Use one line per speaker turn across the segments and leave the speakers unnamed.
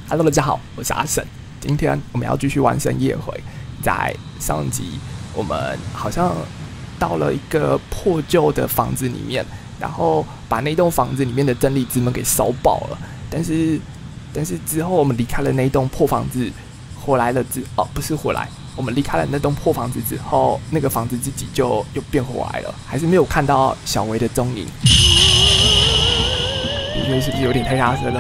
Hello， 大家好，我是阿神。今天我们要继续完成夜回。在上集，我们好像到了一个破旧的房子里面，然后把那栋房子里面的真理之门给烧爆了。但是之后我们离开了那栋破房子，不是回来，我们离开了那栋破房子之后，那个房子自己就又变回来了，还是没有看到小维的踪影。你觉得是不是有点太大声了？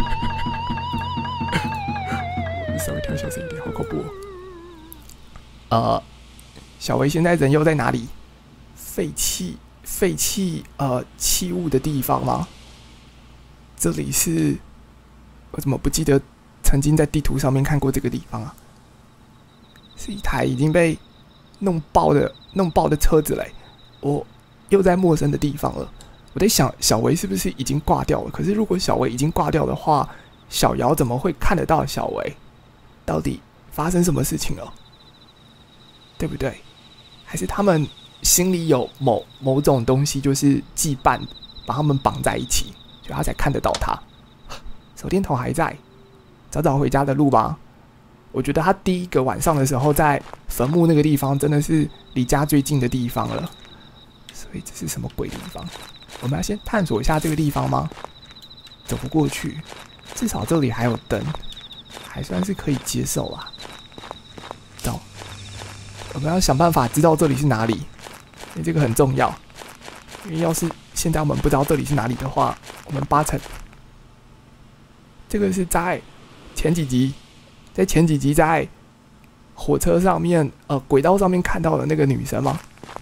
稍微调小声一点，好恐怖哦。小维现在人又在哪里？废弃器物的地方吗？这里是，我怎么不记得曾经在地图上面看过这个地方啊？是一台已经被弄爆的车子嘞！我又在陌生的地方了。我在想，小维是不是已经挂掉了？可是如果小维已经挂掉的话，小姚怎么会看得到小维？到底发生什么事情了？对不对？还是他们心里有某种东西，就是羁绊，把他们绑在一起，所以他才看得到他。手电筒还在，早早回家的路吧。我觉得他第一个晚上的时候，在坟墓那个地方，真的是离家最近的地方了。所以这是什么鬼地方？我们要先探索一下这个地方吗？走不过去，至少这里还有灯，还算是可以接受啊。走，我们要想办法知道这里是哪里，因为这个很重要。因为要是现在我们不知道这里是哪里的话，我们8成。这个是在前几集在火车上面轨道上面看到的那个女生吗？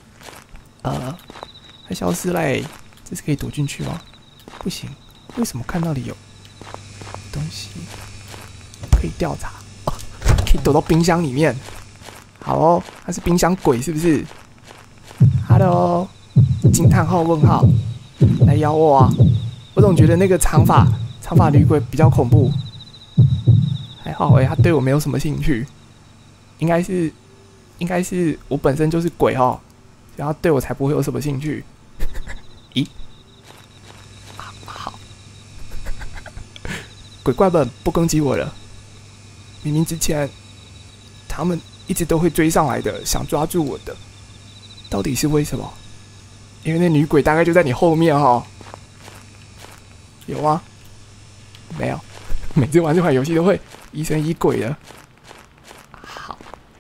她消失嘞，这是可以躲进去吗？不行，为什么看到里有东西可以调查？可以躲到冰箱里面。好哦，他是冰箱鬼是不是 ？Hello， 惊叹号问号，来咬我啊！我总觉得那个长发女鬼比较恐怖。还好他对我没有什么兴趣，应该是我本身就是鬼哦，然后对我才不会有什么兴趣。咦？好，鬼怪们不攻击我了。明明之前他们一直都会追上来的，想抓住我的，到底是为什么？因为那女鬼大概就在你后面哦。有吗？没有。每次玩这款游戏都会疑神疑鬼的。好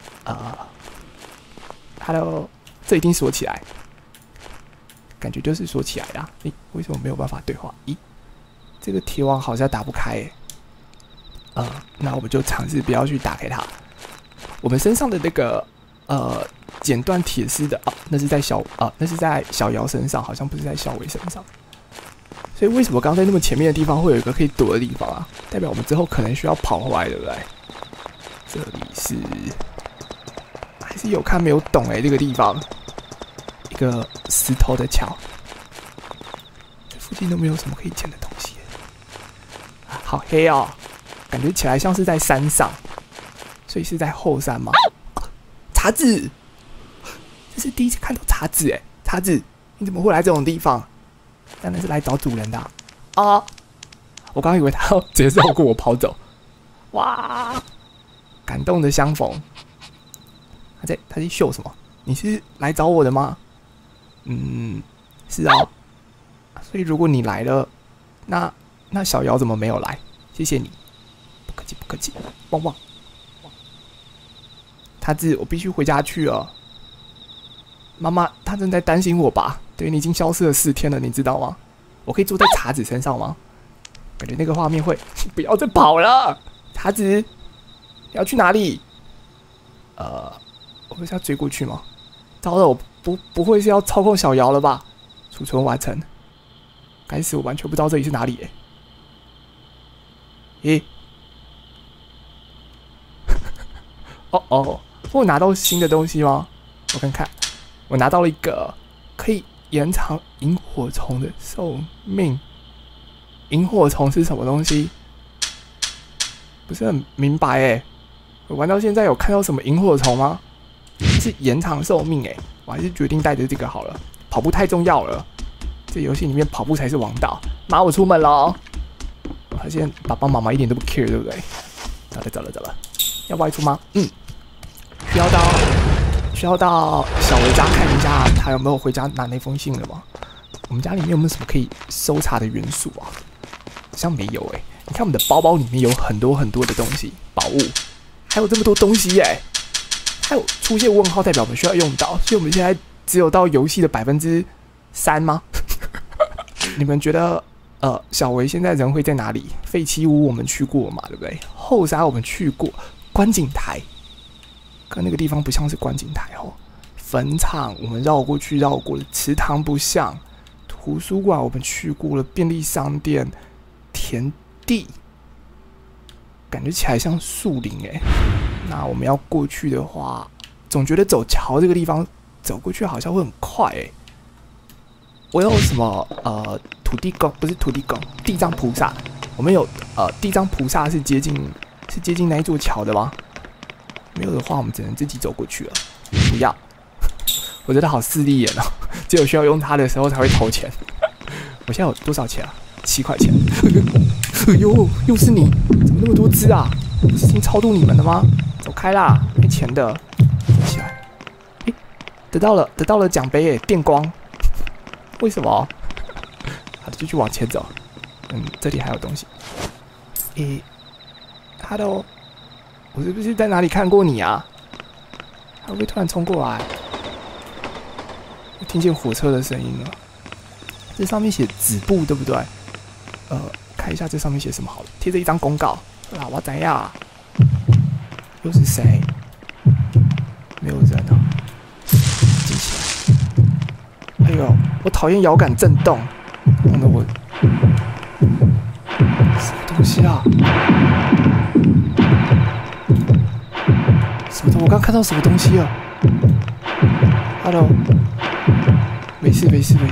，Hello， 这一定锁起来，感觉就是锁起来的。为什么没有办法对话？咦，这个铁网好像打不开那我们就尝试不要去打开它。我们身上的那个剪断铁丝的那是在小姚身上，好像不是在小维身上。所以为什么刚才那么前面的地方会有一个可以躲的地方啊？代表我们之后可能需要跑回来，对不对？这里是还是有看没有懂这个地方一个石头的桥，这附近都没有什么可以捡的东西好黑哦，感觉起来像是在山上，所以是在后山吗？茶子，这是第一次看到茶子茶子，你怎么会来这种地方？当然是来找主人的我刚以为他要直接绕过我跑走。哇，感动的相逢。他在秀什么？你是来找我的吗？是啊。所以如果你来了，那小姚怎么没有来？谢谢你，不客气不客气。汪汪。他我必须回家去了。妈妈，她正在担心我吧？对，你已经消失了4天了，你知道吗？我可以坐在茶子身上吗？感觉那个画面会，不要再跑了，茶子，你要去哪里？我不是要追过去吗？糟了，我不会是要操控小姚了吧？储存完成。该死，我完全不知道这里是哪里咦？我拿到新的东西吗？我看看。我拿到了一个可以延长萤火虫的寿命。萤火虫是什么东西？不是很明白我玩到现在有看到什么萤火虫吗？是延长寿命我还是决定带着这个好了。跑步太重要了，这游戏里面跑步才是王道。妈，我出门了发现爸爸妈妈一点都不 care， 对不对？走了，要外出吗？需要到小维家看一下，他有没有回家拿那封信了吗？我们家里面有没有什么可以搜查的元素啊？好像没有哎。你看我们的包包里面有很多的东西，宝物，还有这么多东西耶！还有出现问号，代表我们需要用到，所以我们现在只有到游戏的3%吗？你们觉得小维现在人会在哪里？废弃屋我们去过嘛，对不对？后山我们去过，观景台，跟那个地方不像是观景台哦。坟场我们绕过了，池塘不像，图书馆我们去过了，便利商店、田地，感觉起来像树林哎。那我们要过去的话，总觉得走桥这个地方走过去好像会很快哎。我有什么土地公？不是土地公，地藏菩萨。我们有地藏菩萨是接近那一座桥的吗？没有的话，我们只能自己走过去了。不要，我觉得好势利眼哦，只有需要用它的时候才会投钱。我现在有多少钱啊？7块钱。哎呦，又是你！怎么那么多只啊？是听超度你们的吗？走开啦，没钱的。起来。诶，得到了奖杯耶，电光。为什么？好的，继续往前走。这里还有东西。Hello， 我是不是在哪里看过你啊？他会不会突然冲过来？我听见火车的声音了。这上面写止步，对不对？看一下这上面写什么好了。贴着一张公告。啊，我怎样？又是谁？没有人啊。进起来。哎呦，我讨厌摇杆震动，弄得我什么东西啊？什么东？我刚看到什么东西了 ？Hello， 没事。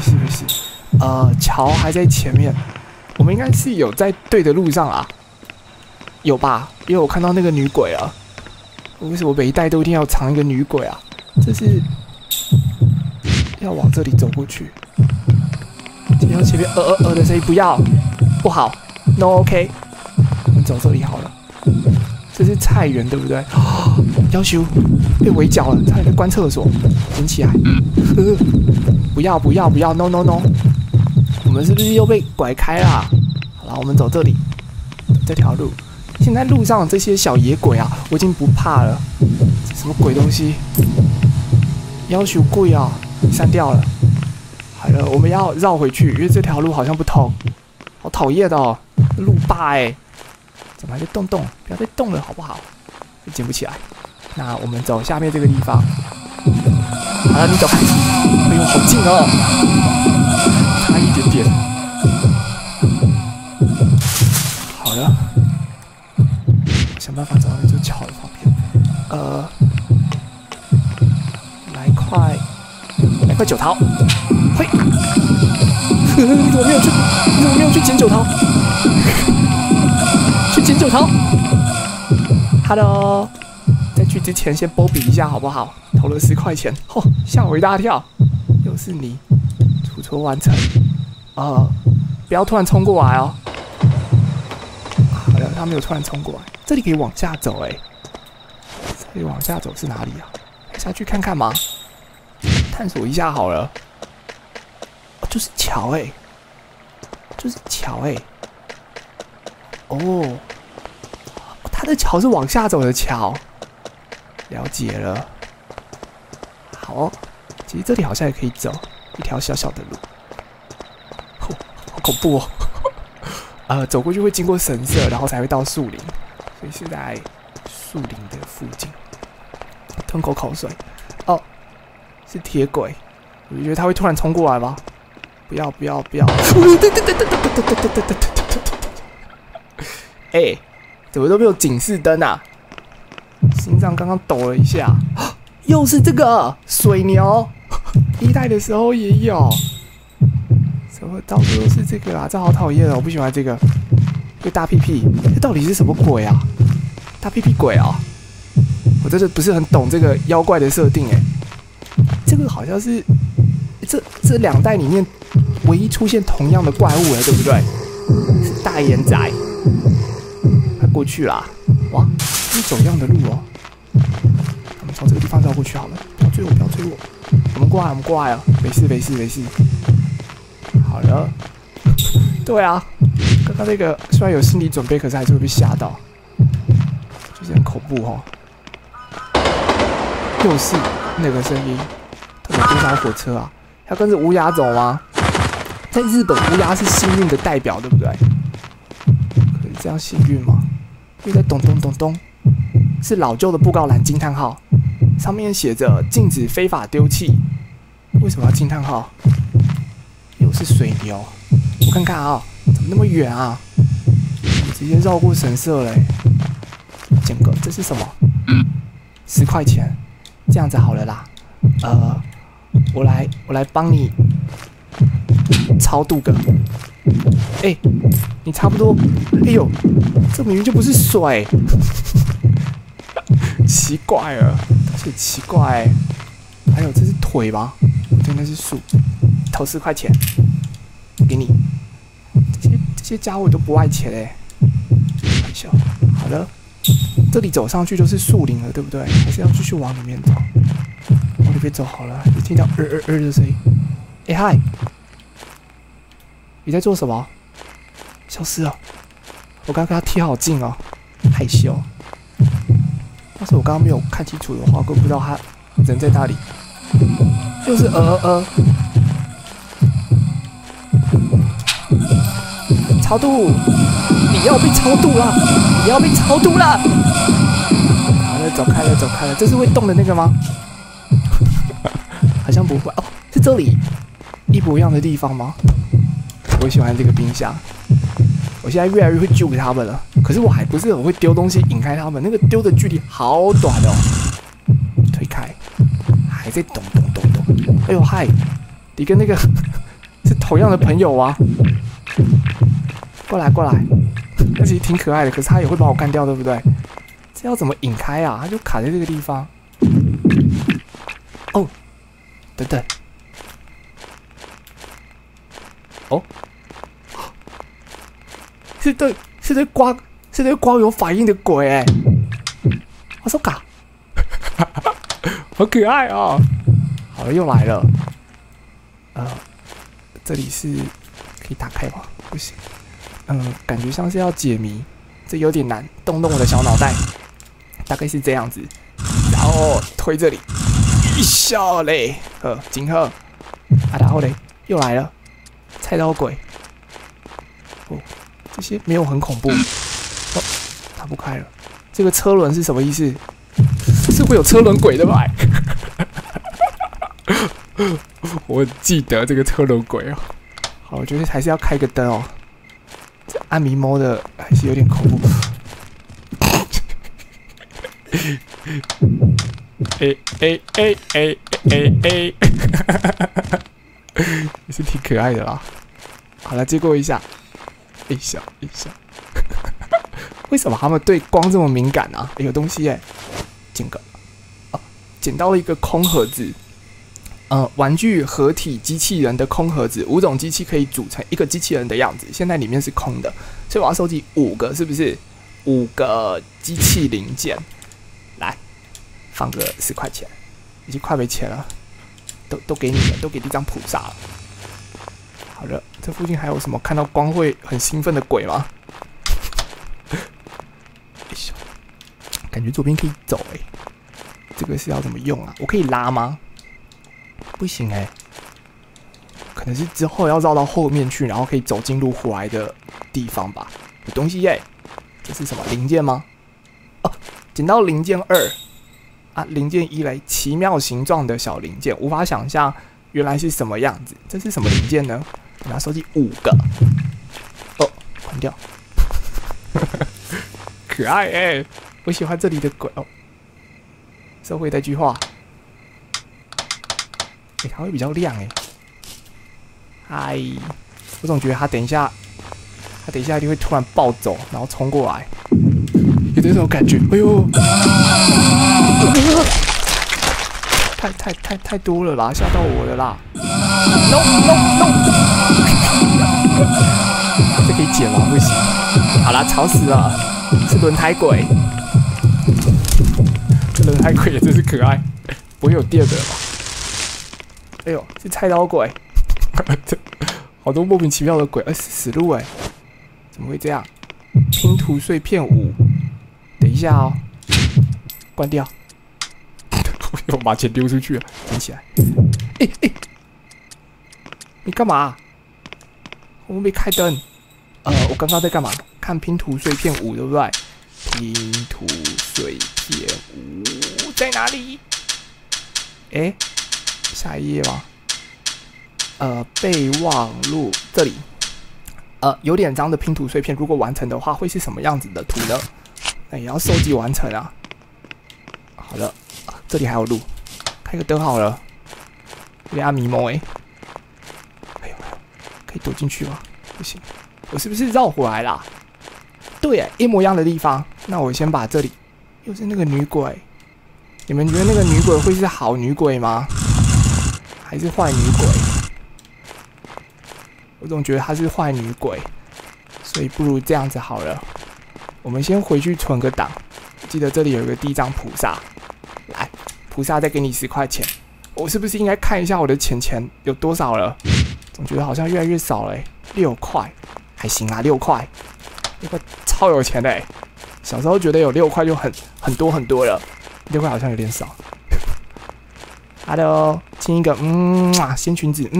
桥还在前面，我们应该是有在对的路上啊，有吧？因为我看到那个女鬼啊。为什么每一代都一定要藏一个女鬼啊？这是要往这里走过去。听到前面的声音，不好 ，No OK， 我们走这里好了。这是菜园对不对？要求被围剿了，差点在关厕所，捡起来。不要 ，No， 我们是不是又被拐开啦？好了，我们走这里，这条路。现在路上这些小野鬼啊，我已经不怕了。这什么鬼东西？要求贵啊！删掉了。好了，我们要绕回去，因为这条路好像不通，好讨厌的哦，路霸哎，怎么还在动？不要再动了好不好？捡不起来。那我们走下面这个地方。好了，你走开。哎呦，好近哦，差一点点。好了，想办法找到那座桥的旁边。来块酒桃，嘿！你怎么没有去捡酒桃？去捡酒桃 ！Hello， 在去之前先波比一下好不好？投了10块钱，吓我一大跳！又是你，储存完成。不要突然冲过来哦。好了，他没有突然冲过来。这里可以往下走哎。这里往下走是哪里啊？下去看看吗？探索一下好了。就是桥哎，哦，它的桥是往下走的桥，了解了。好哦，其实这里好像也可以走一条小小的路。好恐怖哦！走过去会经过神社，然后才会到树林，所以是在树林的附近。吞口水。哦，是铁轨，我就觉得他会突然冲过来吗？不要！哎，怎么都没有警示灯啊？心脏刚刚抖了一下，又是这个水牛，1代的时候也有，怎么到处都是这个啊？这好讨厌哦，我不喜欢这个。这大屁屁，这到底是什么鬼啊？大屁屁鬼啊！我真的不是很懂这个妖怪的设定哎。这个好像是这2代里面唯一出现同样的怪物了，对不对？是大眼仔。 快过去啦！哇，是走一样的路哦。我们从这个地方绕过去好了。不要追我，不要追我。我们过来，我们过来啊！没事，没事，没事。好了。对啊，刚刚那个虽然有心理准备，可是还是会被吓到，就是很恐怖哦。又是那个声音，到底有多少火车啊？要跟着乌鸦走吗？在日本，乌鸦是幸运的代表，对不对？可以这样幸运吗？又在咚咚咚咚，是老旧的布告栏惊叹号，上面写着禁止非法丢弃。为什么要惊叹号？又是水牛，我看看啊，怎么那么远啊？直接绕过神社嘞！捡个，这是什么？10块钱，这样子好了啦。我来帮你超度个。哎，你差不多。哎呦，这明明就不是水，奇怪了，而且奇怪。还有，这是腿吧？对，那是树。投10块钱，给你。这些家伙都不爱钱哎。好了，这里走上去就是树林了，对不对？还是要继续往里面走？往里面走好了，你听到的声音。哎嗨，你在做什么？消失了。我刚刚跟他贴好近哦，害羞。要是我刚刚没有看清楚的话，我根本不知道他人在哪里。又是超度！你要被超度了！你要被超度了！好了，走开了，走开了。这是会动的那个吗？好像不会哦，是这里一模一样的地方吗？我喜欢这个冰箱。我现在越来越会救给他们了，可是我还不是很会丢东西引开他们，那个丢的距离好短哦。推开，还在咚咚咚咚。哎呦嗨，你跟那个是同样的朋友啊？过来过来，那其实挺可爱的，可是他也会把我干掉，对不对？这要怎么引开啊？他就卡在这个地方。哦，等等，哦，是对光有反应的鬼哎！我说嘎，好可爱哦！好了，又来了。这里是可以打开吗？不行。感觉像是要解谜，这有点难。动动我的小脑袋，大概是这样子。然后推这里，一笑嘞，金鹤。啊，然后嘞，又来了，菜刀鬼。哦，这些没有很恐怖。哦，打不开了。这个车轮是什么意思？是会有车轮鬼的吧？我记得这个车轮鬼哦。好，我觉得还是要开个灯哦。这暗迷摸的还是有点恐怖。也是挺可爱的啦。好了，接过一下，一下。为什么他们对光这么敏感啊？有东西耶，捡个，捡到了一个空盒子。玩具合体机器人的空盒子，5种机器可以组成一个机器人的样子。现在里面是空的，所以我要收集5个，是不是？5个机器零件，来放个10块钱，已经快没钱了，都给你了，都给地藏菩萨了。好了，这附近还有什么看到光会很兴奋的鬼吗？感觉左边可以走哎，这个是要怎么用啊？我可以拉吗？不行哎，可能是之后要绕到后面去，然后可以走进入户外的地方吧。有东西耶，这是什么零件吗？哦，捡到零件2啊，零件1嘞，奇妙形状的小零件，无法想象原来是什么样子。这是什么零件呢？我们要收集5个。哦，关掉。可爱哎，我喜欢这里的鬼哦。收回那句话。它会比较亮哎，嗨！我总觉得它等一下一定会突然暴走，然后冲过来，有这种感觉。哎呦，太多了啦，吓到我了啦 ！No！ 这可以捡吗？不行。好啦，吵死了，是轮胎鬼。这轮胎鬼也真是可爱，不会有第二个了吧？哎呦，是菜刀鬼，好多莫名其妙的鬼，死路哎，怎么会这样？拼图碎片5，等一下哦，关掉。我把钱丢出去了，捡起来。你干嘛？我没开灯。我刚刚在干嘛？看拼图碎片5，对不对？拼图碎片5在哪里？下一页吗？备忘录这里。有点脏的拼图碎片，如果完成的话，会是什么样子的图呢？那也要收集完成啊。好了，这里还有路，开个灯好了。有点迷蒙哎呦，可以躲进去吗？不行，我是不是绕回来啦？对哎，一模一样的地方。那我先把这里，又是那个女鬼。你们觉得那个女鬼会是好女鬼吗？还是坏女鬼？我总觉得她是坏女鬼，所以不如这样子好了。我们先回去存个档。记得这里有一个地藏菩萨，来，菩萨再给你10块钱。我是不是应该看一下我的钱有多少了？总觉得好像越来越少了，6块，还行啊，6块，6块超有钱的。小时候觉得有6块就很多了，6块好像有点少。Hello， 亲一个，仙裙子，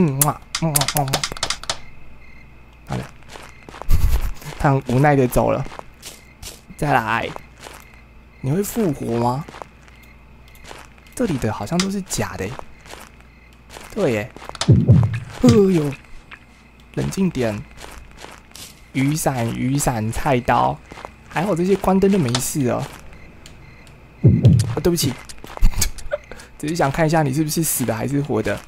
好了，他很无奈的走了。再来，你会复活吗？这里的好像都是假的。对耶。呦，冷静点。雨伞，菜刀，还好这些关灯就没事了。对不起，只是想看一下你是不是死的还是活的。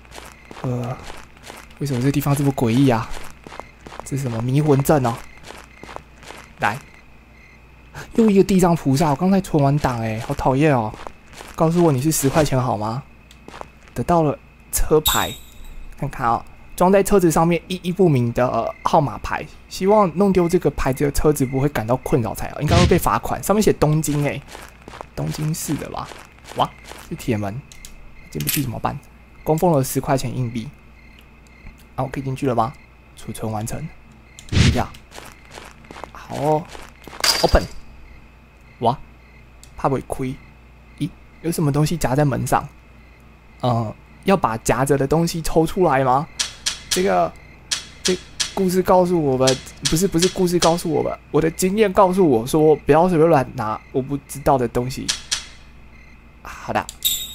为什么这地方这么诡异啊？这是什么迷魂阵哦？来，又一个地藏菩萨，我刚才存完档好讨厌哦！告诉我你是10块钱好吗？得到了车牌，看看啊，装在车子上面意义不明的号码牌，希望弄丢这个牌子的车子不会感到困扰才好，应该会被罚款。上面写东京东京市的吧？哇，是铁门，进不去怎么办？供奉了10块钱硬币，我可以进去了吗？储存完成。呀，好哦 ，open。哇，怕不会亏？咦，有什么东西夹在门上？要把夹着的东西抽出来吗？这故事告诉我们，不是故事告诉我们，我的经验告诉我说，不要随便乱拿我不知道的东西。好的，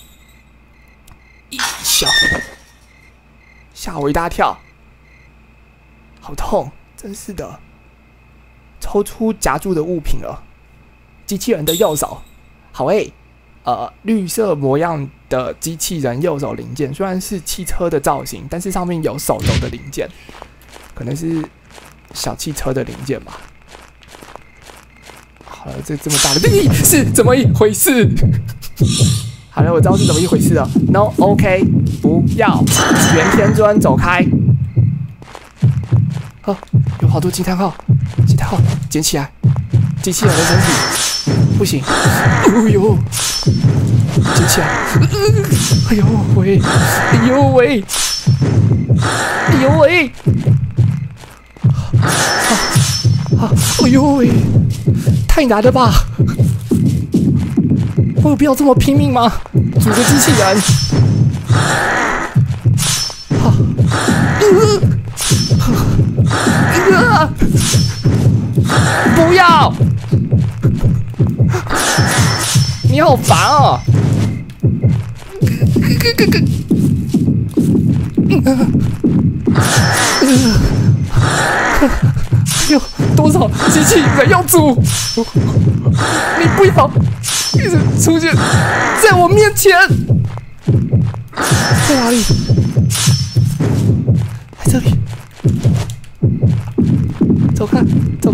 吓我一大跳，好痛，真是的。抽出夹住的物品了，机器人的右手，好绿色模样的机器人右手零件，虽然是汽车的造型，但是上面有手肘的零件，可能是小汽车的零件吧。好了，这么大的，是怎么一回事？好了，我知道是怎么一回事了。No， OK， 不要，袁天尊，走开。有好多惊叹号，捡起来。机器人的身体不行，呦，捡起来。哎呦喂，哎呦喂，太难了吧？我有必要这么拼命吗？组个机器人。不要！你好烦哦！有多少机器人要组？你不要一直出现在我面前！在哪里？在这里。走开！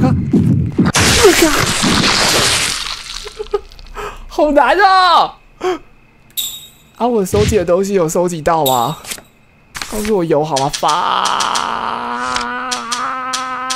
好难啊！我收集的东西有收集到吗？告诉我有好吗？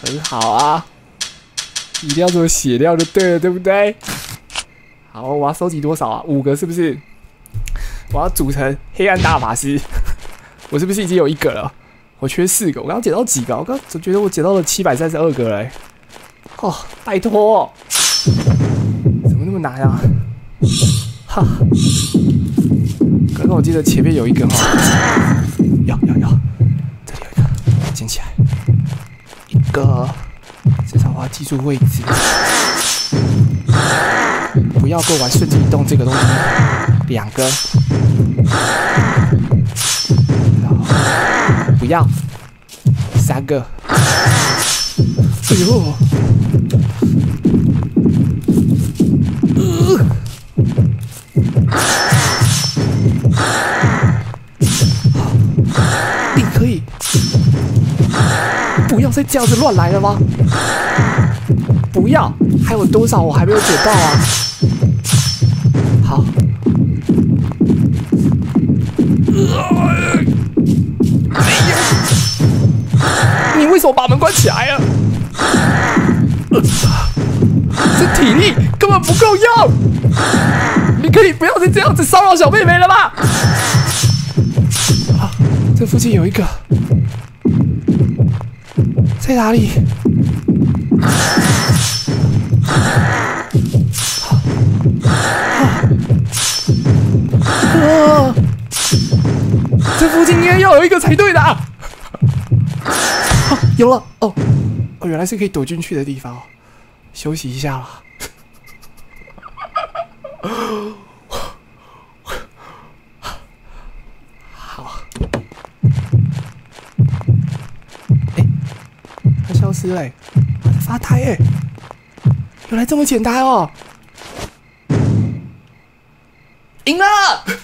很好啊，一定要做血料就对了，对不对？好，我要收集多少啊？5个是不是？我要组成黑暗大法师。我是不是已经有1个了？我缺4个。我刚刚捡到几个？我刚总觉得我捡到了732个嘞。哦，拜托，怎么那么难啊？哈，刚刚我记得前面有一个哈，要，这里有一个，捡起来，1个，至少我要记住位置，不要跟我玩瞬间移动这个东西。2个，不要，3个，哎呦！你可以不要再这样子乱来了吗？不要，还有多少我还没有捡到啊？好，你为什么把门关起来了？这体力根本不够用，你可以不要再这样子骚扰小妹妹了吗？好，这附近有一个，在哪里？这附近应该要有一个才对的啊！有了哦，原来是可以躲进去的地方哦。休息一下了。好，它消失了，它在发呆哎，原来这么简单哦！赢了！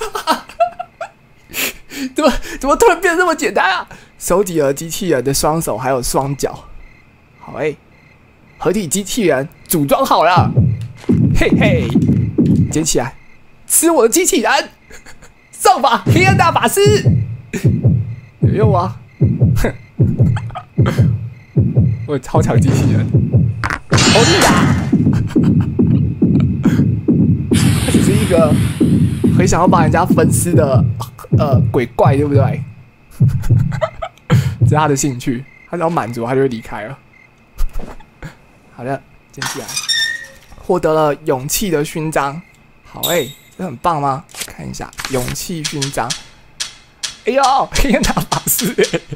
怎么突然变得这么简单啊？收集了机器人的双手还有双脚，好合体机器人组装好了，嘿嘿，捡起来，吃我的机器人，上吧，黑暗大法师，有用吗？哼，我有超强机器人，好厉害！他只是一个很想要把人家分尸的鬼怪，对不对？这是他的兴趣，他只要满足，他就会离开了。好的，捡起来，获得了勇气的勋章。好这很棒吗？看一下勇气勋章。哎呦，黑暗大法师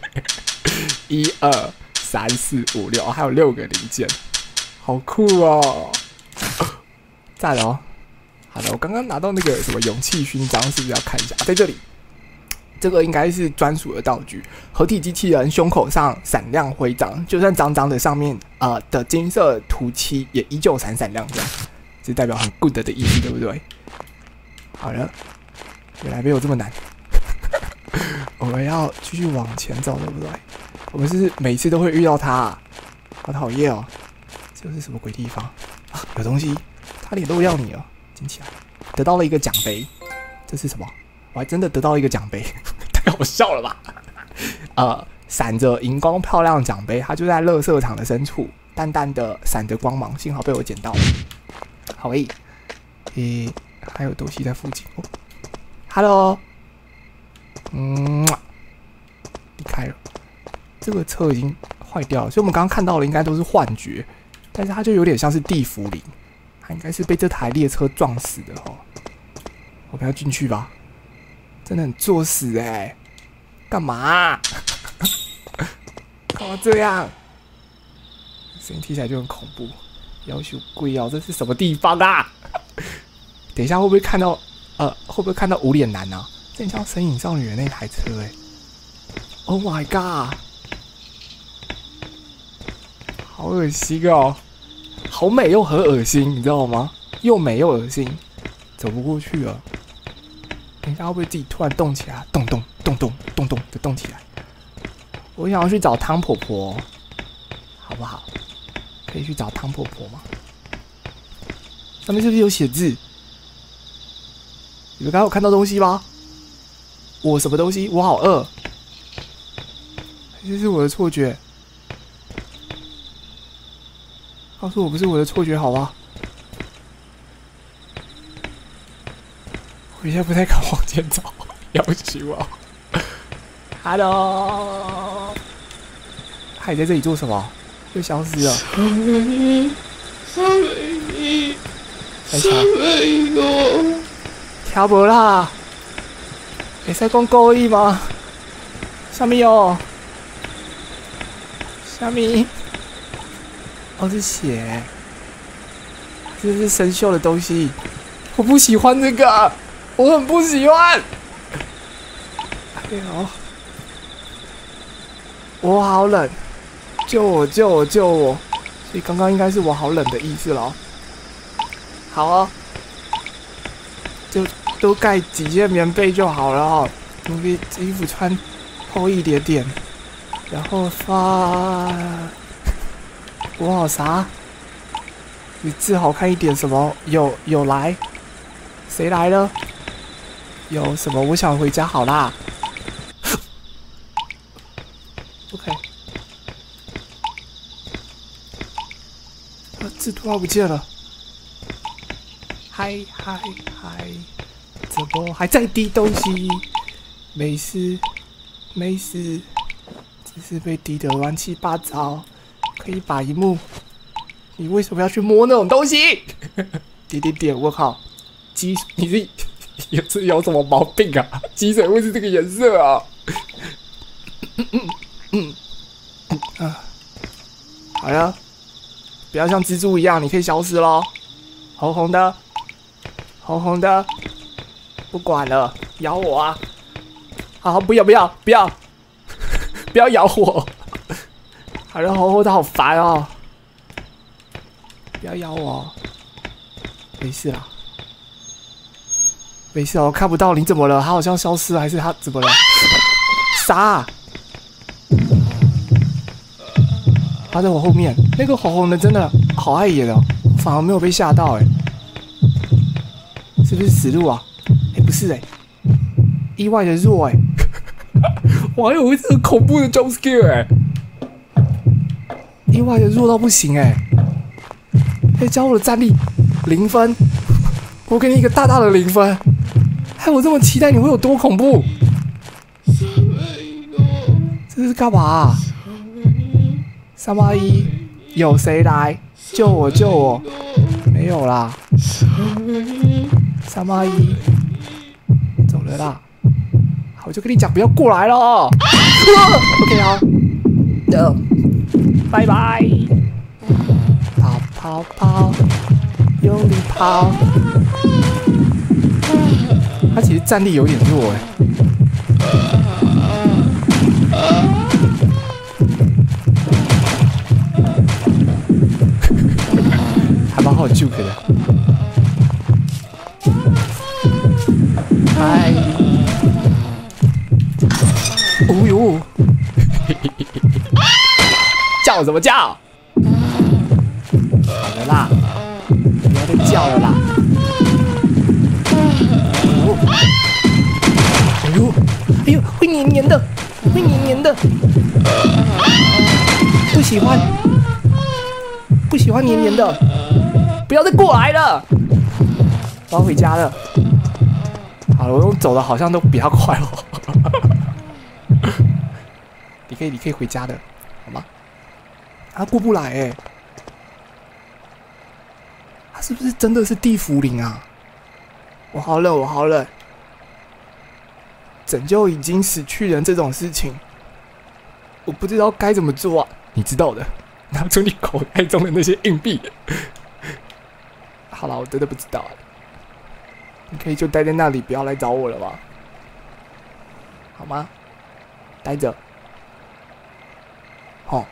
！1、2、3、4、5、6，还有6个零件，好酷哦！赞哦！好的，我刚刚拿到那个什么勇气勋章，是不是要看一下？在这里。这个应该是专属的道具，合体机器人胸口上闪亮徽章，就算脏脏的，上面的金色涂漆也依旧闪闪亮亮，这代表很 good 的意思，对不对？好了，原来没有这么难，我们要继续往前走，对不对？我们是每次都会遇到它，好讨厌哦！这是什么鬼地方啊？有东西，它脸都要你了，捡起来，得到了一个奖杯，这是什么？我还真的得到一个奖杯，太好笑了吧？闪着荧光漂亮的奖杯，它就在垃圾场的深处，淡淡的闪着光芒，幸好被我捡到了。好还有东西在附近哦。Hello， 离开了。这个车已经坏掉了，所以我们刚刚看到的应该都是幻觉，但是它就有点像是地府灵，它应该是被这台列车撞死的哦。我们要进去吧。真的很作死干嘛干嘛这样？声音听起来就很恐怖，要求贵哦，这是什么地方啊？等一下会不会看到会不会看到无脸男啊？这很像《神隐少女》的那台车Oh my god， 好恶心哦，好美又很恶心，你知道吗？又美又恶心，走不过去了。等一下会不会自己突然动起来？动动的动起来。我想要去找汤婆婆，好不好？可以去找汤婆婆吗？上面是不是有写字？你们刚刚有看到东西吗？我什么东西？我好饿。这是我的错觉。 告诉我不是我的错觉，好吧？我现在不太敢往前走，要死我 ！Hello， 他在这里做什么？又消失了。听无啦，会使讲故意吗？什么哦？什么？哦，是血，这是生锈的东西，我不喜欢这个，我很不喜欢。哎呦，我好冷，救我，救我，救我！所以刚刚应该是我好冷的意思咯。好哦，就多盖几件棉被就好了哦。你可以衣服穿厚一点点，然后我好啥？你字好看一点。什么？有来？谁来了？有什么？我想回家。好啦。OK。字突然不见了。嗨，怎么还在滴东西？没事，没事，只是被滴得乱七八糟。可以把荧幕，你为什么要去摸那种东西？点，我靠！你是有什么毛病啊？鸡水会是这个颜色啊？好了，不要像蜘蛛一样，你可以消失咯。红红的，红红的，不管了，咬我啊！好，不要，不要咬我！好了，红红的好烦哦！不要咬我，没事啦，没事哦，看不到你怎么了？他好像消失了，还是他怎么了？啥？他在我后面，那个红红的真的好碍眼哦，反而没有被吓到哎，是不是死路啊？哎，不是哎，意外的弱哎，我还以为是很恐怖的 jump scare 哎。意外的弱到不行哎！可以教我的战力0分，我给你一个大大的0分。害我这么期待你会有多恐怖？这是干嘛啊？381，有谁来救我？救我！没有啦。381，走了啦。好，我就跟你讲，不要过来了。OK 好。拜拜！跑，用力跑。他其实战力有点弱哎。还蛮好 juke 的。嗨！哦呦！叫什么叫？好了啦，不要再叫了啦！哎呦，会黏黏的，会黏黏的，不喜欢黏黏的，不要再过来了！我要回家了。好了，我用走的好像都比他快哦。你可以回家的，好吗？他过不来哎，他是不是真的是地茯苓啊？我好冷，拯救已经死去人这种事情，我不知道该怎么做啊。你知道的，拿出你口袋中的那些硬币。好了，我真的不知道。你可以就待在那里，不要来找我了吗？好吗？待着。好。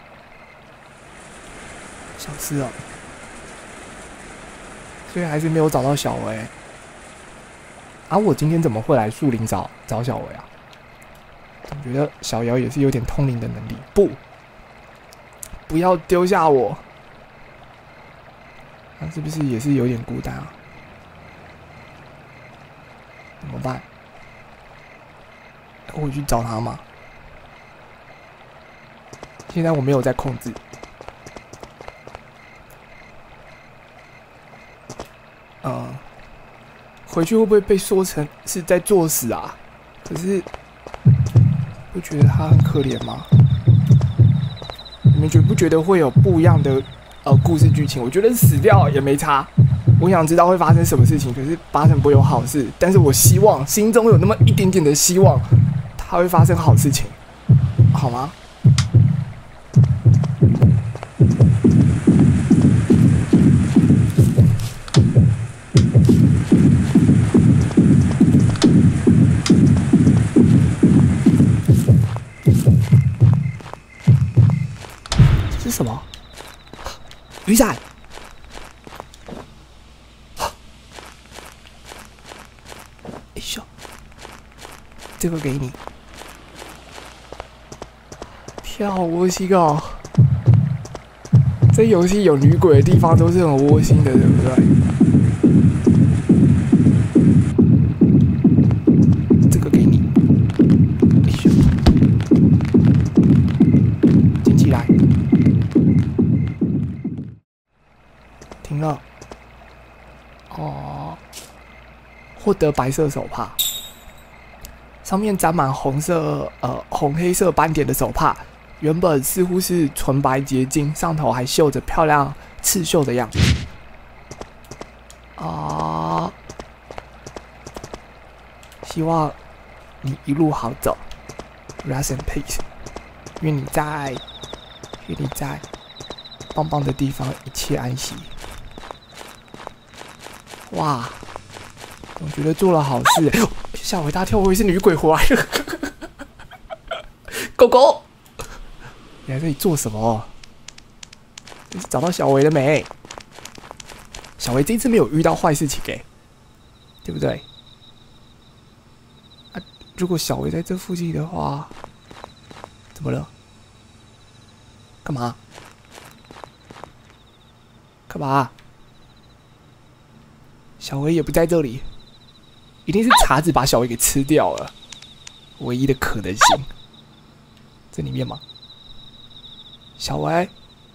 消失了，所以还是没有找到小维。啊，我今天怎么会来树林找小维啊？我觉得小姚也是有点通灵的能力。不要丢下我！他是不是也是有点孤单啊？怎么办？我回去找他吗？现在我没有在控制。 回去会不会被说成是在作死啊？可是，不觉得他很可怜吗？你们不觉得会有不一样的故事剧情？我觉得死掉也没差。我想知道会发生什么事情，可是八成不会有好事。但是我希望心中有那么一点点的希望，它会发生好事情，好吗？这是什么？雨伞。这个给你，天好窝心哦！这游戏有女鬼的地方都是很窝心的，对不对？这个给你，捡起来，停了。哦，获得白色手帕。上面沾满红黑色斑点的手帕，原本似乎是纯白结晶，上头还绣着漂亮刺绣的样子。希望你一路好走 ，rest in peace。愿你在棒棒的地方一切安息。哇，我觉得做了好事。吓我一大跳，我以为是女鬼回来了。狗狗，你在这里做什么？你找到小维了没？小维这次没有遇到坏事情对不对？啊，如果小维在这附近的话，怎么了？干嘛？干嘛？小维也不在这里。一定是茶子把小维给吃掉了，唯一的可能性。这里面吗？小维，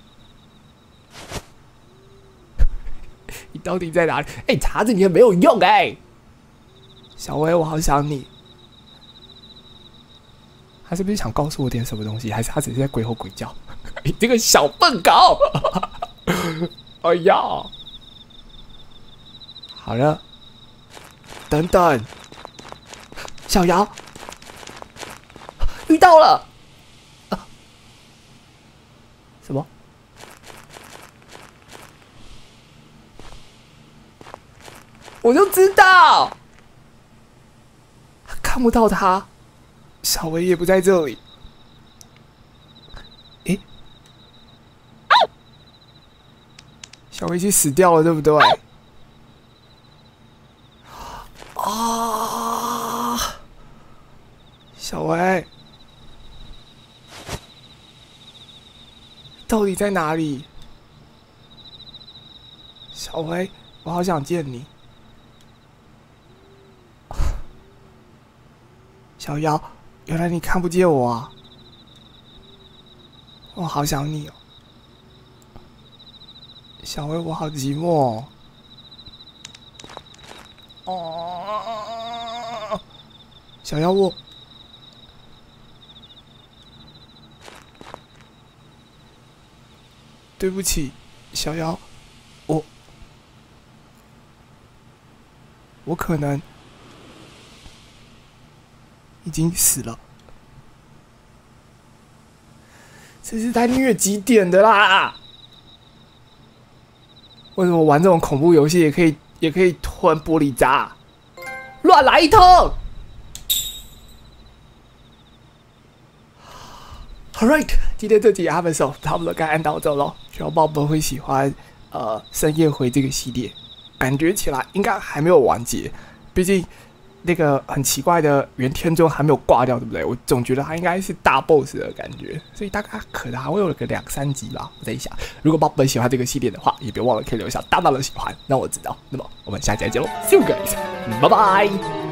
你到底在哪里？茶子你也没有用小维，我好想你。他是不是想告诉我点什么东西？还是他只是在鬼吼鬼叫？你这个小笨狗！哎呀，好了。等等，小姚遇到了什么？我就知道，看不到他，小维也不在这里。小维已经死掉了，对不对？小维，到底在哪里？小维，我好想见你。小妖，原来你看不见我啊！我好想你哦。小维，我好寂寞哦。小妖，我。对不起，小妖，我可能已经死了。这是在虐几点的啦？为什么玩这种恐怖游戏也可以吞玻璃渣？乱来一通！ Alright， 今天这集阿本手差不多该按到这咯，希望宝宝会喜欢深夜回这个系列，感觉起来应该还没有完结，毕竟那个很奇怪的袁天中还没有挂掉，对不对？我总觉得他应该是大 boss 的感觉，所以大概可能还会有个2-3集吧。我在想，如果宝宝喜欢这个系列的话，也别忘了可以留下大大的喜欢，让我知道。那么我们下期再见喽 ，See you guys，拜拜。